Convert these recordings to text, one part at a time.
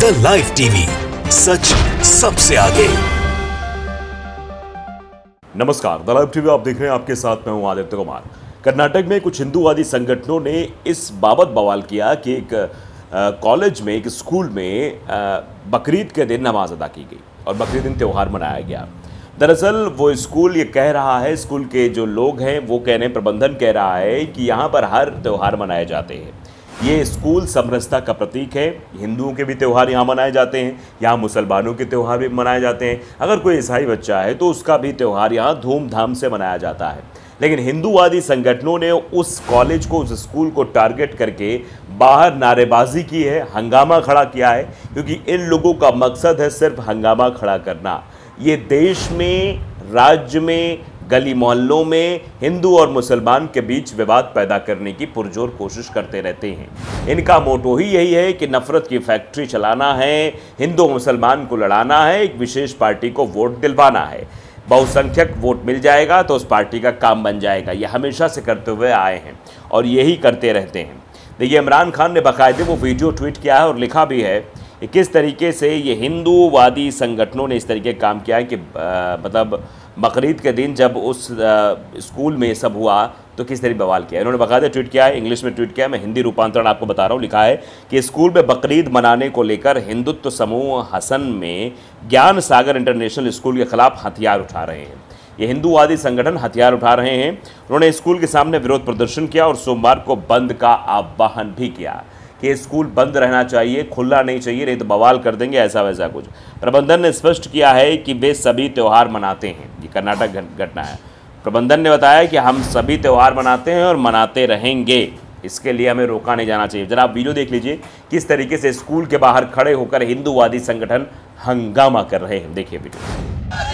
The live TV, सच सबसे आगे। नमस्कार, द लाइव टीवी आप देख रहे हैं। आपके साथ मैं हूं आदित्य कुमार। कर्नाटक में कुछ हिंदूवादी संगठनों ने इस बाबत बवाल किया कि एक कॉलेज में, एक स्कूल में बकरीद के दिन नमाज अदा की गई और बकरीद दिन त्यौहार मनाया गया। दरअसल वो स्कूल ये कह रहा है, स्कूल के जो लोग हैं वो कह रहे हैं, प्रबंधन कह रहा है कि यहाँ पर हर त्यौहार मनाए जाते हैं। ये स्कूल समरसता का प्रतीक है। हिंदुओं के भी त्यौहार यहाँ मनाए जाते हैं, यहाँ मुसलमानों के त्यौहार भी मनाए जाते हैं। अगर कोई ईसाई बच्चा है तो उसका भी त्यौहार यहाँ धूमधाम से मनाया जाता है। लेकिन हिंदूवादी संगठनों ने उस कॉलेज को, उस स्कूल को टारगेट करके बाहर नारेबाजी की है, हंगामा खड़ा किया है, क्योंकि इन लोगों का मकसद है सिर्फ हंगामा खड़ा करना। ये देश में, राज्य में, गली मोहल्लों में हिंदू और मुसलमान के बीच विवाद पैदा करने की पुरजोर कोशिश करते रहते हैं। इनका मोटो ही यही है कि नफरत की फैक्ट्री चलाना है, हिंदू मुसलमान को लड़ाना है, एक विशेष पार्टी को वोट दिलवाना है। बहुसंख्यक वोट मिल जाएगा तो उस पार्टी का काम बन जाएगा। ये हमेशा से करते हुए आए हैं और यही करते रहते हैं। देखिए, इमरान खान ने बाकायदे वो वीडियो ट्वीट किया है और लिखा भी है कि किस तरीके से ये हिंदूवादी संगठनों ने इस तरीके काम किया है कि मतलब बकरीद के दिन जब उस स्कूल में सब हुआ तो किस तरह बवाल किया। इन्होंने बाकायदा ट्वीट किया है, इंग्लिश में ट्वीट किया है। मैं हिंदी रूपांतरण आपको बता रहा हूँ। लिखा है कि स्कूल में बकरीद मनाने को लेकर हिंदुत्व समूह हसन में ज्ञान सागर इंटरनेशनल स्कूल के खिलाफ हथियार उठा रहे हैं। ये हिंदूवादी संगठन हथियार उठा रहे हैं। उन्होंने स्कूल के सामने विरोध प्रदर्शन किया और सोमवार को बंद का आह्वान भी किया कि स्कूल बंद रहना चाहिए, खुलना नहीं चाहिए, नहीं तो बवाल कर देंगे, ऐसा वैसा कुछ। प्रबंधन ने स्पष्ट किया है कि वे सभी त्यौहार मनाते हैं। ये कर्नाटक घटना है। प्रबंधन ने बताया कि हम सभी त्यौहार मनाते हैं और मनाते रहेंगे, इसके लिए हमें रोका नहीं जाना चाहिए। जरा आप वीडियो देख लीजिए किस तरीके से स्कूल के बाहर खड़े होकर हिंदूवादी संगठन हंगामा कर रहे हैं। देखिए वीडियो।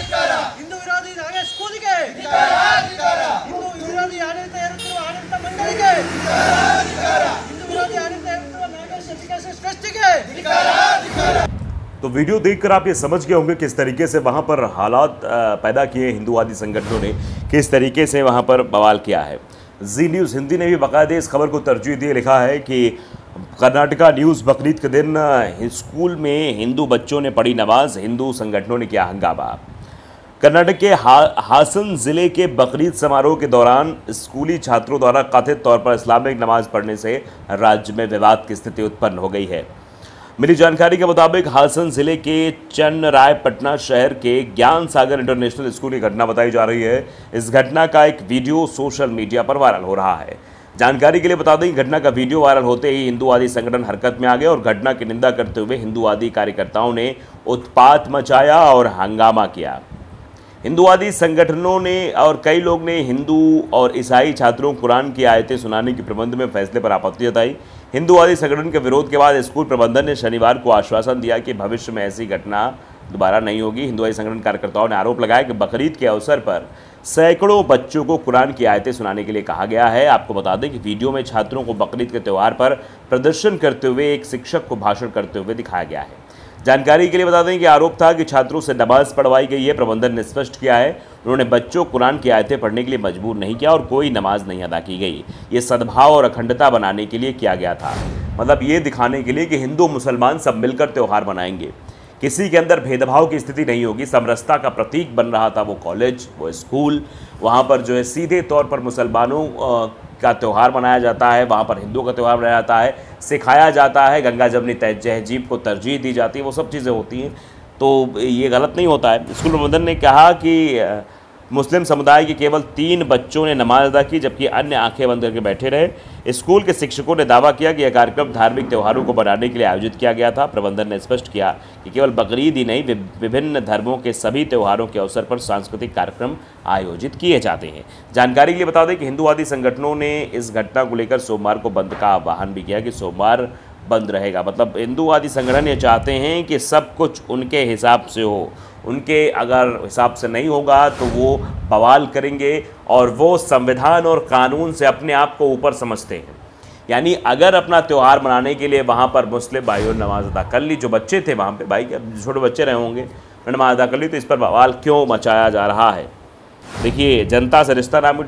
तो वीडियो देखकर आप ये समझ गए होंगे किस तरीके से वहाँ पर हालात पैदा किए हिंदूवादी संगठनों ने, किस तरीके से वहाँ पर बवाल किया है। जी न्यूज़ हिंदी ने भी बाकायदा इस खबर को तरजीह दी। लिखा है कि कर्नाटका न्यूज़, बकरीद के दिन स्कूल में हिंदू बच्चों ने पढ़ी नमाज, हिंदू संगठनों ने किया हंगामा। कर्नाटक के हासन ज़िले के बकरीद समारोह के दौरान स्कूली छात्रों द्वारा कथित तौर पर इस्लामिक नमाज पढ़ने से राज्य में विवाद की स्थिति उत्पन्न हो गई है। मिली जानकारी के मुताबिक हासन जिले के चन्नरायपटना शहर के ज्ञान सागर इंटरनेशनल स्कूल की घटना बताई जा रही है। इस घटना का एक वीडियो सोशल मीडिया पर वायरल हो रहा है। जानकारी के लिए बता दें कि घटना का वीडियो वायरल होते ही हिंदूवादी संगठन हरकत में आ गए और घटना की निंदा करते हुए हिंदूवादी कार्यकर्ताओं ने उत्पात मचाया और हंगामा किया। हिंदूवादी संगठनों ने और कई लोग ने हिंदू और ईसाई छात्रों को कुरान की आयतें सुनाने के प्रबंध में फैसले पर आपत्ति जताई। हिंदूवादी संगठन के विरोध के बाद स्कूल प्रबंधन ने शनिवार को आश्वासन दिया कि भविष्य में ऐसी घटना दोबारा नहीं होगी। हिंदूवादी संगठन कार्यकर्ताओं ने आरोप लगाया कि बकरीद के अवसर पर सैकड़ों बच्चों को कुरान की आयतें सुनाने के लिए कहा गया है। आपको बता दें कि वीडियो में छात्रों को बकरीद के त्यौहार पर प्रदर्शन करते हुए एक शिक्षक को भाषण करते हुए दिखाया गया है। जानकारी के लिए बता दें कि आरोप था कि छात्रों से नमाज पढ़वाई गई है। प्रबंधन ने स्पष्ट किया है, उन्होंने बच्चों को कुरान की आयतें पढ़ने के लिए मजबूर नहीं किया और कोई नमाज नहीं अदा की गई। ये सद्भाव और अखंडता बनाने के लिए किया गया था। मतलब ये दिखाने के लिए कि हिंदू मुसलमान सब मिलकर त्यौहार मनाएंगे, किसी के अंदर भेदभाव की स्थिति नहीं होगी। समरसता का प्रतीक बन रहा था वो कॉलेज, वो स्कूल। वहाँ पर जो है सीधे तौर पर मुसलमानों का त्यौहार मनाया जाता है, वहाँ पर हिंदुओं का त्यौहार मनाया जाता है, सिखाया जाता है, गंगा जमनी तहजीब को तरजीह दी जाती है, वो सब चीज़ें होती हैं। तो ये गलत नहीं होता है। स्कूल प्रबंधन ने कहा कि मुस्लिम समुदाय के केवल 3 बच्चों ने नमाज अदा की, जबकि अन्य आंखें बंद करके बैठे रहे। स्कूल के शिक्षकों ने दावा किया कि यह कार्यक्रम धार्मिक त्योहारों को बनाने के लिए आयोजित किया गया था। प्रबंधन ने स्पष्ट किया कि केवल बकरीद ही नहीं, विभिन्न धर्मों के सभी त्योहारों के अवसर पर सांस्कृतिक कार्यक्रम आयोजित किए जाते हैं। जानकारी के लिए बता दें कि हिंदूवादी संगठनों ने इस घटना को लेकर सोमवार को बंद का आह्वान भी किया कि सोमवार बंद रहेगा। मतलब हिंदूवादी संगठन ये चाहते हैं कि सब कुछ उनके हिसाब से हो, उनके अगर हिसाब से नहीं होगा तो वो बवाल करेंगे और वो संविधान और कानून से अपने आप को ऊपर समझते हैं। यानी अगर अपना त्यौहार मनाने के लिए वहाँ पर मुस्लिम भाइयों ने नमाज अदा कर ली, जो बच्चे थे वहाँ पे, भाई छोटे बच्चे रहे होंगे, नमाज अदा कर ली, तो इस पर बवाल क्यों मचाया जा रहा है। देखिए, जनता से रिश्ता नाम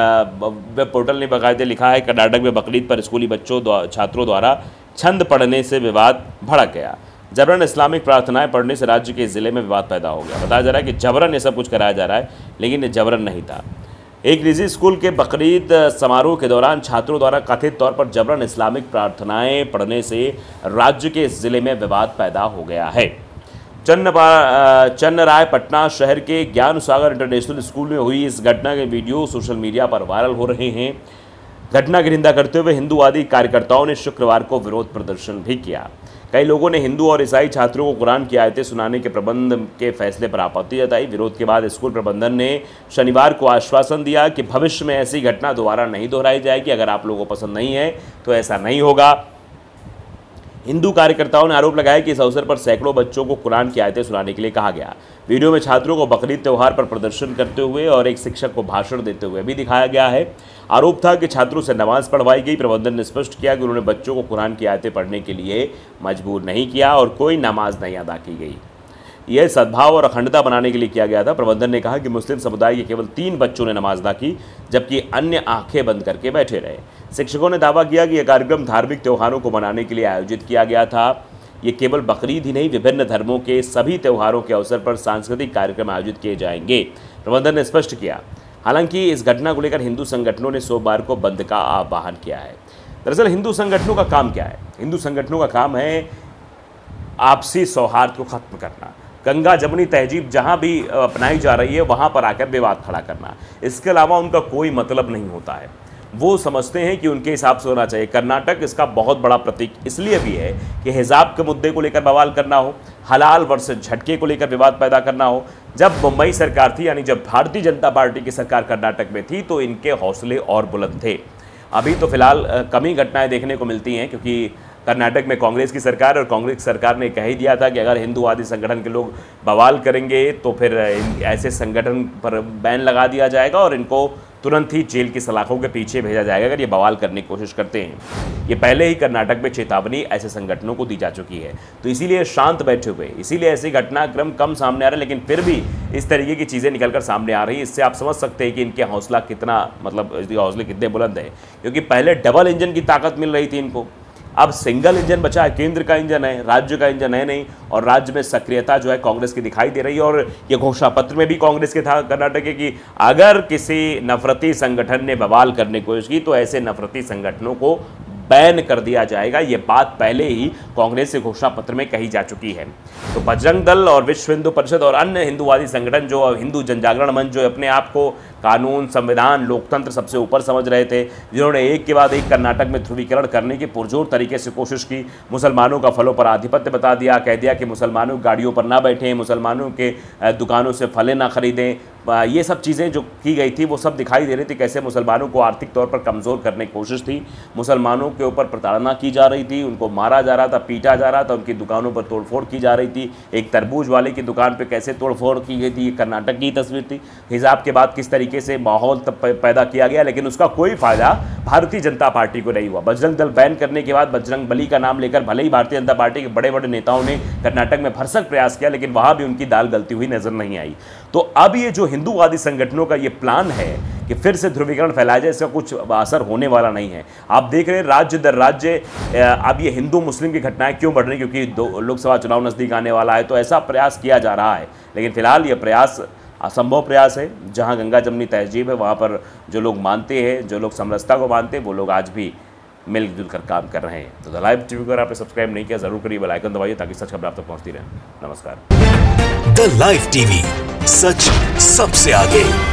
वेब पोर्टल ने बाकायदे लिखा है, कर्नाटक में बकरीद पर स्कूली छात्रों द्वारा छंद पढ़ने से विवाद भड़क गया। जबरन इस्लामिक प्रार्थनाएं पढ़ने से राज्य के जिले में विवाद पैदा हो गया। बताया जा रहा है कि जबरन ये सब कुछ कराया जा रहा है, लेकिन ये जबरन नहीं था। एक निजी स्कूल के बकरीद समारोह के दौरान छात्रों द्वारा कथित तौर पर जबरन इस्लामिक प्रार्थनाएं पढ़ने से राज्य के जिले में विवाद पैदा हो गया है। चन्नराय पटना शहर के ज्ञान सागर इंटरनेशनल स्कूल में हुई इस घटना के वीडियो सोशल मीडिया पर वायरल हो रहे हैं। घटना की निंदा करते हुए हिंदूवादी कार्यकर्ताओं ने शुक्रवार को विरोध प्रदर्शन भी किया। कई लोगों ने हिंदू और ईसाई छात्रों को कुरान की आयतें सुनाने के प्रबंध के फैसले पर आपत्ति जताई। विरोध के बाद स्कूल प्रबंधन ने शनिवार को आश्वासन दिया कि भविष्य में ऐसी घटना दोबारा नहीं दोहराई जाएगी। अगर आप लोगों को पसंद नहीं है तो ऐसा नहीं होगा। हिंदू कार्यकर्ताओं ने आरोप लगाया कि इस अवसर पर सैकड़ों बच्चों को कुरान की आयतें सुनाने के लिए कहा गया। वीडियो में छात्रों को बकरीद त्यौहार पर प्रदर्शन करते हुए और एक शिक्षक को भाषण देते हुए भी दिखाया गया है। आरोप था कि छात्रों से नमाज पढ़वाई गई। प्रबंधन ने स्पष्ट किया कि उन्होंने बच्चों को कुरान की आयतें पढ़ने के लिए मजबूर नहीं किया और कोई नमाज नहीं अदा की गई। यह सद्भाव और अखंडता बनाने के लिए किया गया था। प्रबंधन ने कहा कि मुस्लिम समुदाय के केवल 3 बच्चों ने नमाज अदा की, जबकि अन्य आंखें बंद करके बैठे रहे। शिक्षकों ने दावा किया कि यह कार्यक्रम धार्मिक त्योहारों को मनाने के लिए आयोजित किया गया था। ये केवल बकरीद ही नहीं, विभिन्न धर्मों के सभी त्योहारों के अवसर पर सांस्कृतिक कार्यक्रम आयोजित किए जाएंगे, प्रबंधन ने स्पष्ट किया। हालांकि इस घटना को लेकर हिंदू संगठनों ने सोमवार को बंद का आह्वान किया है। दरअसल हिंदू संगठनों का काम क्या है? हिंदू संगठनों का काम है आपसी सौहार्द को खत्म करना। गंगा जमुनी तहजीब जहाँ भी अपनाई जा रही है वहाँ पर आकर विवाद खड़ा करना, इसके अलावा उनका कोई मतलब नहीं होता है। वो समझते हैं कि उनके हिसाब से होना चाहिए। कर्नाटक इसका बहुत बड़ा प्रतीक इसलिए भी है कि हिजाब के मुद्दे को लेकर बवाल करना हो, हलाल वर्सेस झटके को लेकर विवाद पैदा करना हो। जब मुंबई सरकार थी, यानी जब भारतीय जनता पार्टी की सरकार कर्नाटक में थी, तो इनके हौसले और बुलंद थे। अभी तो फिलहाल कम ही घटनाएं देखने को मिलती हैं, क्योंकि कर्नाटक में कांग्रेस की सरकार है और कांग्रेस सरकार ने कह ही दिया था कि अगर हिंदूवादी संगठन के लोग बवाल करेंगे तो फिर ऐसे संगठन पर बैन लगा दिया जाएगा और इनको तुरंत ही जेल की सलाखों के पीछे भेजा जाएगा अगर ये बवाल करने की कोशिश करते हैं। ये पहले ही कर्नाटक में चेतावनी ऐसे संगठनों को दी जा चुकी है, तो इसीलिए शांत बैठे हुए, इसीलिए ऐसे घटनाक्रम कम सामने आ रहे हैं, लेकिन फिर भी इस तरीके की चीज़ें निकलकर सामने आ रही है। इससे आप समझ सकते हैं कि इनके हौसला कितना, मतलब इनके हौसले कितने बुलंद हैं, क्योंकि पहले डबल इंजन की ताकत मिल रही थी इनको, अब सिंगल इंजन बचा है। केंद्र का इंजन है, राज्य का इंजन है नहीं, और राज्य में सक्रियता जो है कांग्रेस की दिखाई दे रही है। और ये घोषणा पत्र में भी कांग्रेस के था कर्नाटक के कि अगर किसी नफरती संगठन ने बवाल करने की कोशिश की तो ऐसे नफरती संगठनों को बैन कर दिया जाएगा। ये बात पहले ही कांग्रेस के घोषणा पत्र में कही जा चुकी है। तो बजरंग दल और विश्व हिंदू परिषद और अन्य हिंदूवादी संगठन, जो हिंदू जनजागरण मंच, जो अपने आप को कानून, संविधान, लोकतंत्र सबसे ऊपर समझ रहे थे, जिन्होंने एक के बाद एक कर्नाटक में ध्रुवीकरण करने की पुरजोर तरीके से कोशिश की, मुसलमानों का फलों पर आधिपत्य बता दिया, कह दिया कि मुसलमानों की गाड़ियों पर ना बैठें, मुसलमानों के दुकानों से फलें ना खरीदें, ये सब चीज़ें जो की गई थी वो सब दिखाई दे रही थी कैसे मुसलमानों को आर्थिक तौर पर कमज़ोर करने की कोशिश थी। मुसलमानों के ऊपर प्रताड़ना की जा रही थी, उनको मारा जा रहा था, पीटा जा रहा था, उनकी दुकानों पर तोड़फोड़ की जा रही थी। एक तरबूज वाले की दुकान पर कैसे तोड़फोड़ की गई थी, ये कर्नाटक की तस्वीर थी। हिजाब के बाद किस तरीके से माहौल पैदा किया गया, लेकिन उसका कोई फायदा भारतीय जनता पार्टी को नहीं हुआ। बजरंग दल बैन करने के बाद बजरंग बली का नाम लेकर भले ही भारतीय जनता पार्टी के बड़े बड़े नेताओं ने कर्नाटक में भरसक प्रयास किया, लेकिन वहां भी उनकी दाल गलती हुई नजर नहीं आई। तो अब ये जो हिंदूवादी संगठनों का ये प्लान है कि फिर से ध्रुवीकरण फैलाया जाए, इसका कुछ असर होने वाला नहीं है। आप देख रहे हैं राज्य दर राज्य अब ये हिंदू मुस्लिम की घटनाएं क्यों बढ़ रही, क्योंकि लोकसभा चुनाव नजदीक आने वाला है, तो ऐसा प्रयास किया जा रहा है। लेकिन फिलहाल ये प्रयास असंभव प्रयास है। जहां गंगा जमुनी तहजीब है वहां पर जो लोग मानते हैं, जो लोग समरसता को मानते हैं, वो लोग आज भी मिलजुल कर काम कर रहे हैं। तो द लाइव टीवी को अगर आपने सब्सक्राइब नहीं किया जरूर करिए, बेल आइकन दबाइए ताकि सच खबर आप तक पहुंचती रहे। नमस्कार। द लाइव टीवी, सच सबसे आगे।